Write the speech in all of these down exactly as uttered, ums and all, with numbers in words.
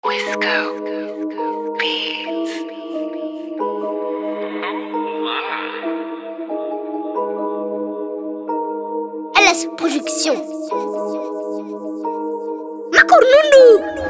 Wisco Beats. L S Production. Makournoundou.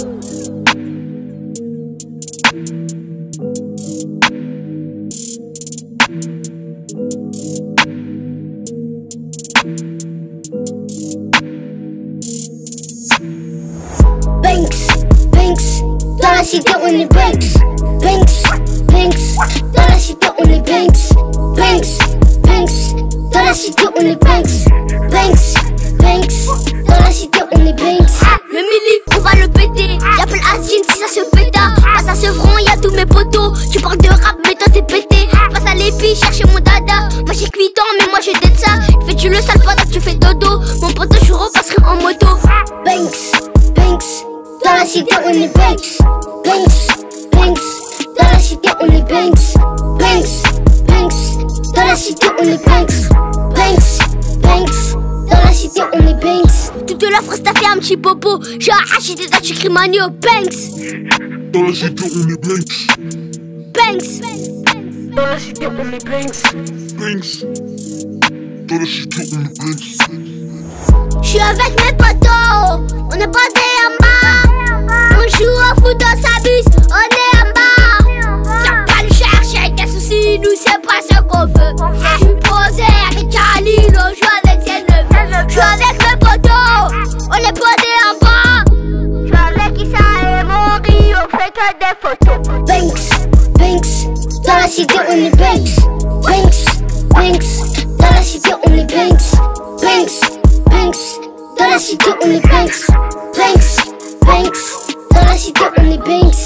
Banks, Banks, dans la cité on est Banks. Banks, Banks, dans la cité on est Banks. Banks, Banks, dans la cité on est Banks. Banks, Banks, dans la cité on est Banks. Le mili, on va le péter. J'appelle Asjin si ça se péta. Passe à Sevron, y'a tous mes potos. Tu parles de rap mais toi t'es pété. Passe à l'épi, chercher mon dada. Moi j'ai huit ans mais moi je déteste ça. Fais-tu le sale pendant que tu fais dodo. Mon pote je repasserai en moto. Banks, Banks, dans la cité on est Banks. Banks, Banks, dans la cité on est Banks. Banks, Banks, dans la cité on est Banks. Banks, Banks, dans la cité on est Banks. Toute la France t'a fait un petit popo. J'ai arraché des dates, j'écris Manio. Banks, dans la cité on est Banks. Banks, Dans la cité on est Banks. Banks, dans la cité on est Banks. j'suis avec mes potos. On est posé en bas. On joue au foot, on s'amuse. On est en bas. Viens pas nous chercher des soucis, nous c'est pas ce qu'on veut. J'suis posé avec Khalil, on joue avec ses neveux. J'joue avec mes potos. On est posé en bas. J'joue avec Issa et Mori, on fait que des photos. Banks, Banks, dans la cité on est Banks. Banks, Banks, dans la cité on est Banks. Banks, Banks, dans la cité on est Banks. Banks, Banks, dans la cité on est Banks.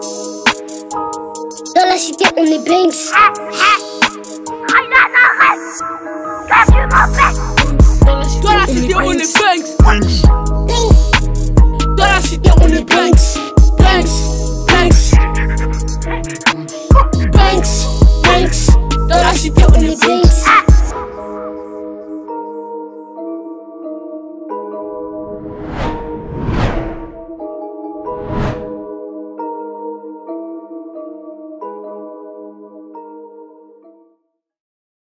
Dans la cité on est Banks. Dans la cité on est Banks. Banks, Dans la cité on est Banks. Banks.